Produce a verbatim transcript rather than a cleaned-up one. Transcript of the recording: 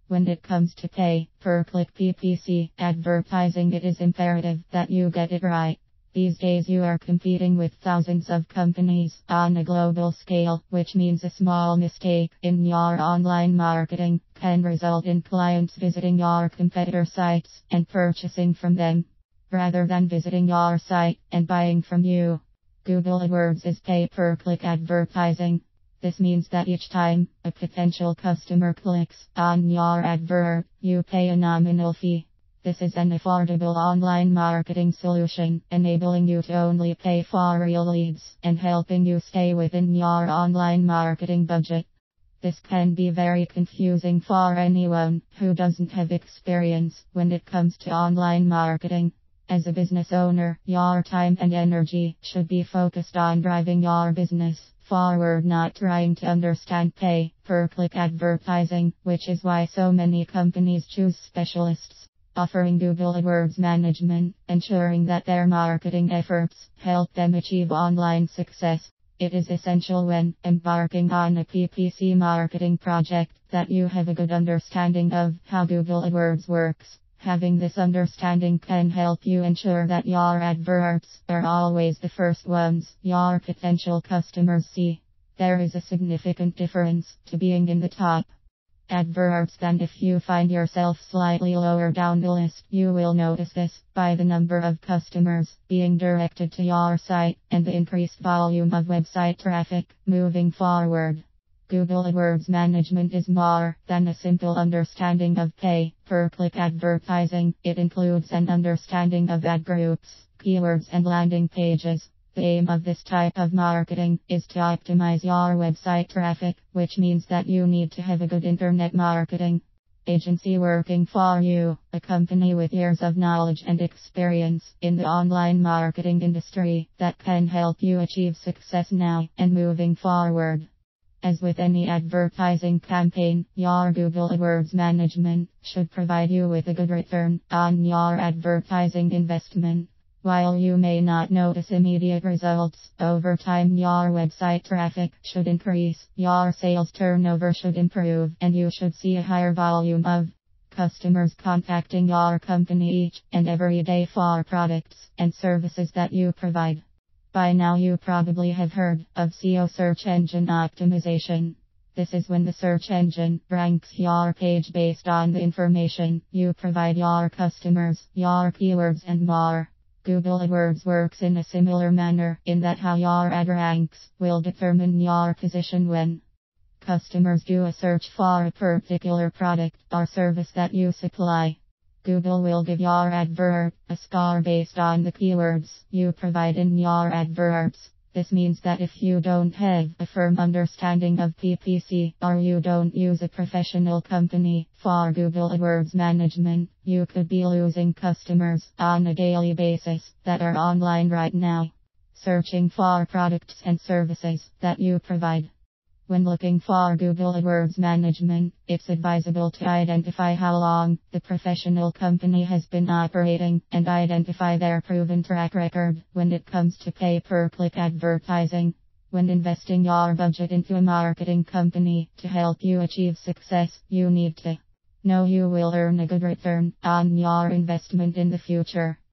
When it comes to pay per click P P C advertising, it is imperative that you get it right. These days you are competing with thousands of companies on a global scale, which means a small mistake in your online marketing can result in clients visiting your competitor sites and purchasing from them, rather than visiting your site and buying from you. Google AdWords is pay-per-click advertising. This means that each time a potential customer clicks on your advert, you pay a nominal fee. This is an affordable online marketing solution, enabling you to only pay for real leads and helping you stay within your online marketing budget. This can be very confusing for anyone who doesn't have experience when it comes to online marketing. As a business owner, your time and energy should be focused on driving your business forward, not trying to understand pay per click advertising, which is why so many companies choose specialists offering Google AdWords management, ensuring that their marketing efforts help them achieve online success. It is essential when embarking on a P P C marketing project that you have a good understanding of how Google AdWords works. Having this understanding can help you ensure that your adverts are always the first ones your potential customers see. There is a significant difference to being in the top adverts than if you find yourself slightly lower down the list. You will notice this by the number of customers being directed to your site and the increased volume of website traffic moving forward. Google AdWords management is more than a simple understanding of pay per click advertising. It includes an understanding of ad groups, keywords, and landing pages. The aim of this type of marketing is to optimize your website traffic, which means that you need to have a good internet marketing agency working for you, a company with years of knowledge and experience in the online marketing industry that can help you achieve success now and moving forward. As with any advertising campaign, your Google AdWords management should provide you with a good return on your advertising investment. While you may not notice immediate results, over time your website traffic should increase, your sales turnover should improve, and you should see a higher volume of customers contacting your company each and every day for products and services that you provide. By now you probably have heard of S E O, search engine optimization. This is when the search engine ranks your page based on the information you provide your customers, your keywords, and more. Google AdWords works in a similar manner in that how your ad ranks will determine your position when customers do a search for a particular product or service that you supply. Google will give your advert a score based on the keywords you provide in your adverts. This means that if you don't have a firm understanding of P P C or you don't use a professional company for Google AdWords management, you could be losing customers on a daily basis that are online right now, searching for products and services that you provide. When looking for Google AdWords management, it's advisable to identify how long the professional company has been operating and identify their proven track record when it comes to pay-per-click advertising. When investing your budget into a marketing company to help you achieve success, you need to know you will earn a good return on your investment in the future.